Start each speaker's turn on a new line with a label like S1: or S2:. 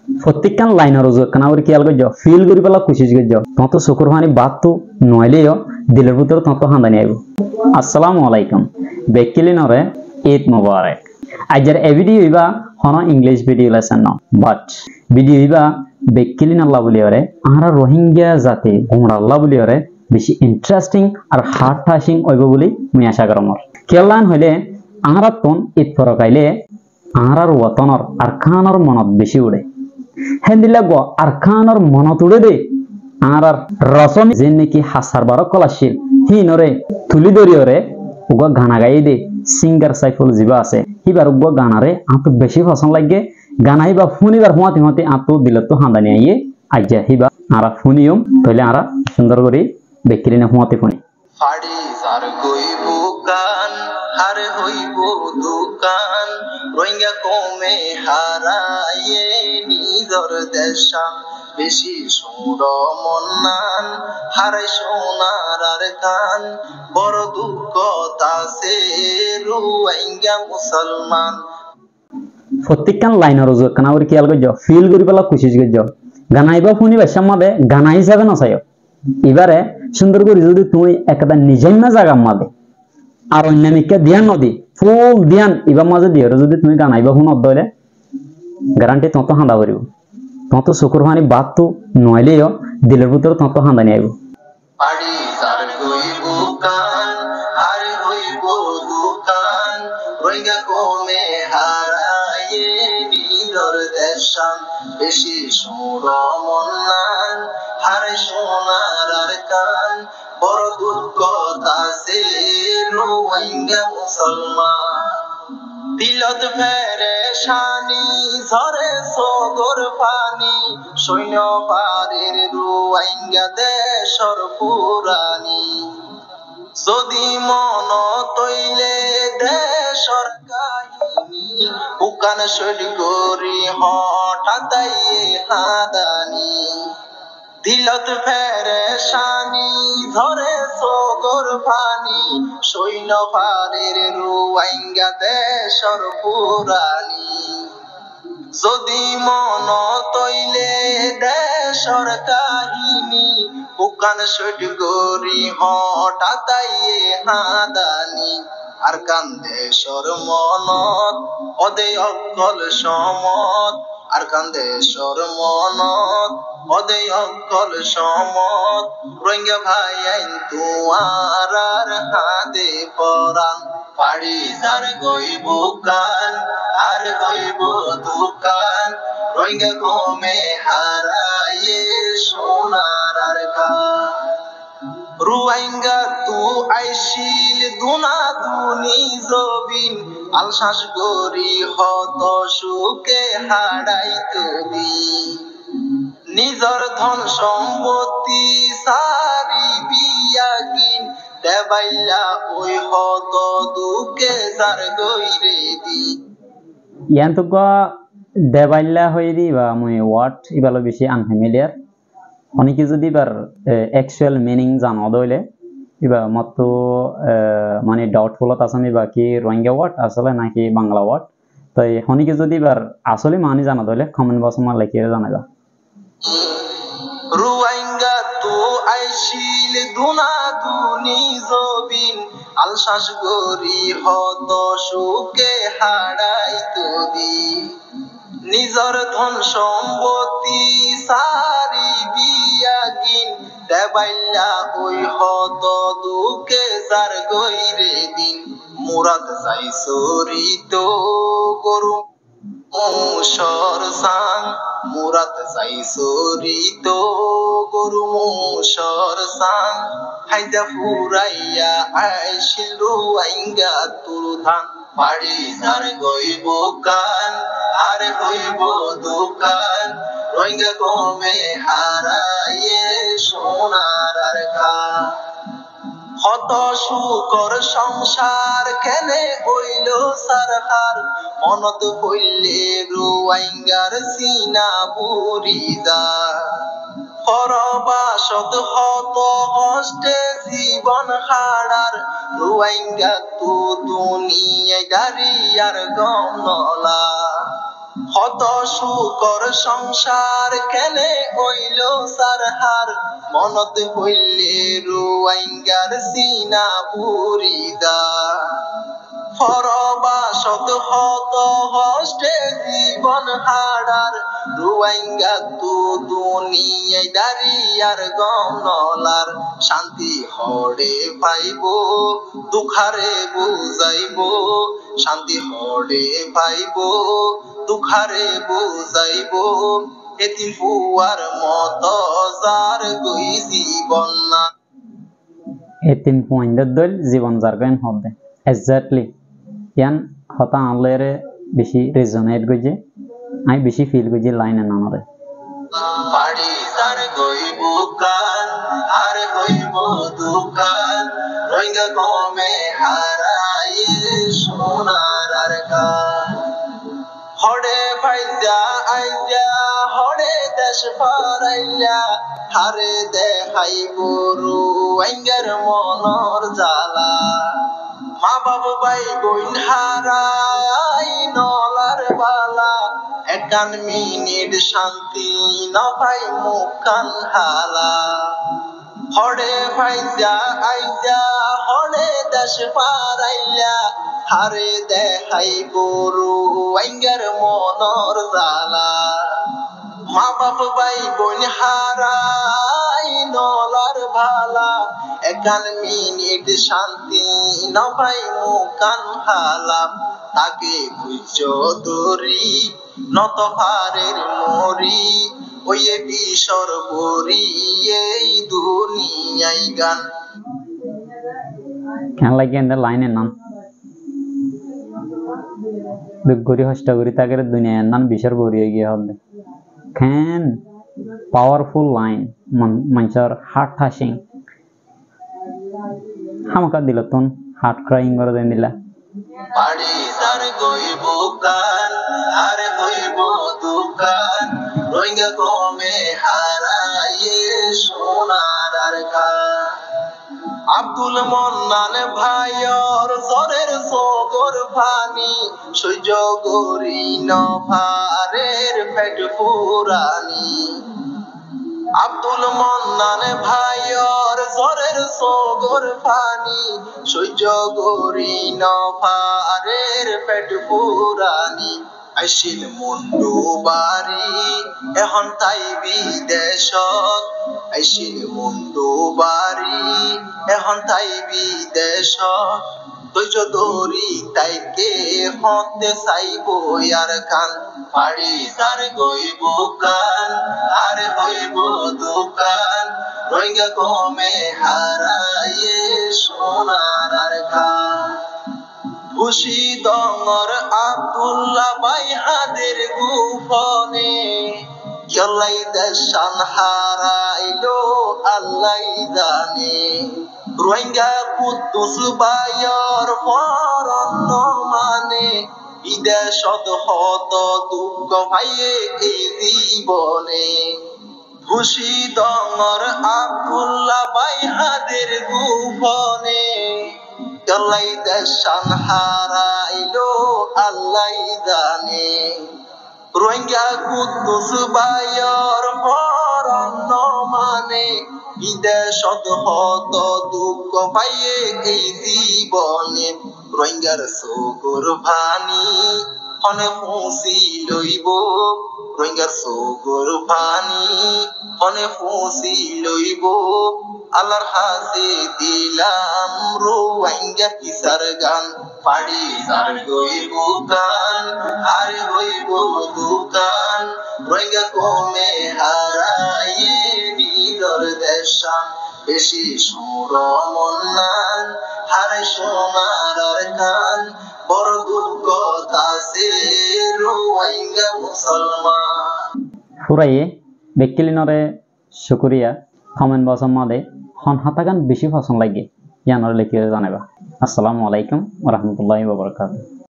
S1: প্রত্যেকখান লাইনের ওজো কানাউরি খেয়াল করছো ফিল করি পেলা কোশিশ করছো তত চকুর পানি বাদ তো নইলেও দিলের ভিতরে তত হান্দানি আইব। আসসালামু আলাইকুম বেকিলিনরে ঈদ মুবারক। আজের এ ভিডিও হইবা হন ইংলিশ ভিডিও লেসন ন বাট ভিডিও হইবা বেকিলিন আল্লাহ বলিওরে আমরা রোহিঙ্গা জাতি গোমরা আল্লাহ বলিওরে বেশি ইন্টারেস্টিং আর হার্ট টাচিং হইব বলি মুই আশা করমর। খেয়ালান হইলে আমরা তন ঈদ ফরকাইলে আরার ওয়াতনর আরকানর মনত বেশি উড়ে হেন্দিলা গো আরকানর মনত উড়ে দে আর রসম যে নাকি হাসার বারো কলাশীল হিনরে তুলি দরিয়রে উগা গানা গাই দে সিঙ্গার সাইফুল জিবা আছে হিবার উগা গানারে আতো বেশি পছন্দ লাগে গানা হিবা ফুনিবার হুয়াতে হুয়াতে আতো দিলে তো হান্দানি আইয়ে আইজা হিবা আরা ফুনিয়ম তাইলে আরা সুন্দর করে বেকিরি না হুয়াতে ফুনি
S2: ফাড়ি জার গইব কান হার হইব দোকান রোহিঙ্গা কমে হারায়ে নিজর দেশা বেশি সুর মন্নান হারাই সোনার আর কান বড় দুঃখ তাসে রোহিঙ্গা মুসলমান।
S1: প্রত্যেকখান লাইনের ওজো কানাউরি খেয়াল করছো ফিল করি পেলা কোশিশ করছো গানাইবা ফুনি বেশার মাদে গানা হিসাবে নচাইও এবারে সুন্দর করে যদি তুমি একটা নিজের না জায়গা মাদে আর অন্যামিককে ধ্যান নদী ফুল ধ্যান এবার মাঝে দিয়ে যদি তুমি গানাইবা শুন অধ্যয়লে গ্যারান্টি তত হাঁদা করিব তত চকুর পানি বাদ তো নইলেও দিলের ভিতরে তত হাঁদানি আইব।
S2: ফাড়ি জার গইব কান হার হইব দোকান রোহিঙ্গা কমে হারায়ে নিজর দেশা বেশি সুর মন্নান হারাই সোনার আর কান বড় দুঃখ তাসে রোহিঙ্গা মুসলমান। দিলত পেরেশানি ঝরে সগর পানি সৈন্য পারের রোহিঙ্গা দেশর পুরানি যদি মন তৈলে দেশর কাহিনী বুকান শৈল গরি হঠাৎ হাদানি দিলত পেরেশানি ধরে সগর পানি সৈন্য পারের রোহিঙ্গা দেশর পুরানি যদি মন তৈলে দেশর কাহিনী বুকান শৈল গরি হঠাৎ হাদানি আর কান দেশর মনত অদে অকল সমত আর কান দেশর মনত অদে অকল সমত রোহিঙ্গা ভাই আইন তুয়ার আর হাতে পরান ফাড়ি জার গইব কান আর গইব দোকান রোহিঙ্গা কমে হারায়ে সোনার আর কান রোহিঙ্গা তু আইসিল দুনা দুনি জবিন আলশ্বাস গরি হত সুকে হারাই তুলি নিজর ধন সম্পত্তি সারি বিয়া কিন দেবাইলা ওই হত দুকে জার গইরে দি
S1: ইয়ান তো দেবাইল্লা হয়ে দি বা মুই ওয়ার্ড ইবালো বেশি আনফ্যামিলিয়ার অনেকে যদি এবার অ্যাকচুয়াল মিনিং জানো দইলে এবার মাত্র মানে ডাউটফুলত আছে বাকি রোহিঙ্গা ওয়ার্ড আসলে নাকি বাংলা ওয়ার্ড তাই অনেকে যদি এবার আসলে মানে জানা দইলে কমেন্ট বক্সে আমার লিখিয়ে জানাবা।
S2: রোহিঙ্গা তো আইসিল দুনা দুনি জবিন আলশ্বাস গরি হত সুকে হারাই তুদি নিজর ধন সম্পত্তি সারি বিয়া কিন দেবাইলা ওই হত দুকে জার গইরে দিন মুরাদ যাই চরিত গরু মুসর সাং মুরাদ যাই চরিত গরু মুসর সাং হাইদা ফুরাইয়া আইসিল রোহিঙ্গা তুর ধান ফাড়ি জার গইব কান আর হইব দোকান রোহিঙ্গা কমে হারায়ে সোনার আর কান হত সুকর সংসার কেনে হইল সারহার মনত হইলে রোহিঙ্গার সিনা বুড়িদা পরবাসত হত হস্তে জীবন হারার রোহিঙ্গা তো দুনিয়ায় দাঁড়িয়ার গম নলা কত সুকর সংসার কেনে হইল সারহার মনত হইলে রুয়াইঙ্গার সিনা বুড়িদা ফরবাসত হত হস্তে জীবন হারার রুয়াইঙ্গা তু দুনিয়ায় দাঁড়িয়ার গমনলার শান্তি হড়ে পাইব দুখারে বুঝাইব শান্তি হড়ে পাইব দুখারে বুঝাইব এতিম ফুয়ার মত যার গই জীবন না
S1: এতিম ফুয়াইন্দার দল জীবন যার গান হবে এক্স্যাক্টলি ইয়ান হতা আনলেরে বেশি রেজনেট গজে আমি বেশি ফিল গজে লাইন নানরে
S2: বাড়ি যার গইব কান আর হইব দোকান রোহিঙ্গা কমে হারাই সোনার আর কান হড়ে ফাইজা আইজা হড়ে দেশ পারাইলা হারে দেখাই গরু আইঙ্গার মনর জ্বালা মা বাবু ভাই বোন হারাই নলার বালা একান মিনিট শান্তি না পাই মুখান হালা হড়ে ফাইজা আইজা হড়ে দেশ পারাইলা হারে দেখাই গরু আইঙ্গার মনর জ্বালা মা বাপ ভাই বোন হারাই নলার ভালা একান মিনিট শান্তি না পাই মুখান হালা তাকে খুঁজ দরি নত হারের মরি ওই বিশর বরি এই দুনিয়ায় গান
S1: কেন লাগে এন্ড লাইনের নাম দুগরি হষ্টগরি তাগের দুনিয়ার নাম বিশর বরি গিয়ে হবে can powerful line manchar heart touching hamaka dilaton heart crying করে দেন দিলা
S2: বাড়ি যার গইব কান আর হইব দোকান রোহিঙ্গা কমে হারাইয়ে সোনার আর কান আব্দুল মন্নান ভাইয়র জরের সগর ফানি সহ্য করি নভারের পেট পুরানি আব্দুল মন্নান ভাইয়র জরের সগর ফানি সহ্য করি নভারের পেট পুরানি আইছিল মুন্ডু বাড়ি এখন তাই বিদেশত আইছিল মুন্ডু বাড়ি এখন তাই বিদেশত ধৈর্য ধরি তাইকে হতে চাইব আর কান বাড়ি যার গইব কান আর হইব দোকান রোহিঙ্গা কমে হারাইয়ে সোনার আর কান খুশি দঙর আব্দুল্লাহ ভাই হাদের গুফনে গলাই দেশান হারাইলো আল্লাহ জানে রোহিঙ্গা কুদ্দুস ভাইয়র পরন্ন মানে বিদেশত হত দুঃখ ভাইয়ে এই জীবনে খুশি দঙর আব্দুল্লাহ ভাই হাদের গুফনে গলাই দেশান হারাইলো আল্লাহ জানে রোহিঙ্গা কুদ্দুস ভাইয়র পরন্ন মানে বিদেশত হত দুঃখ পাইয়ে এই জীবনে রোহিঙ্গার চকুর ভানি হনে ফুসি লইব রোহিঙ্গার চকুর ভানি হনে ফুসি লইব আল্লাহর হাতে দিলাম রোহিঙ্গা কিসার গান পাড়ি যার গইব কান আর হইব দোকান রোহিঙ্গা কমে হারাইয়ে নিজর দেশান বেশি সুর মন্নান হারে সোনার আর কান বড় দুঃখ আছে রোহিঙ্গা মুসলমান
S1: ফুরাইয়ে বেক্কিলিনরে শুকরিয়া কমেন্ট বক্স মাদে হন হাতাগান বেশি পছন্দ লাগে ইয়ানরে লিখিয়ে জানাবা আসসালামু আলাইকুম ওয়া রাহমাতুল্লাহি ওয়া বারাকাতুহু।